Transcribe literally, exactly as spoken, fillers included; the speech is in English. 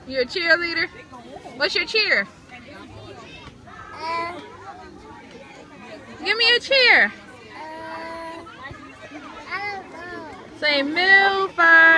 You a cheerleader? What's your cheer? Uh, Give me a cheer. uh, I don't know. Say Milford.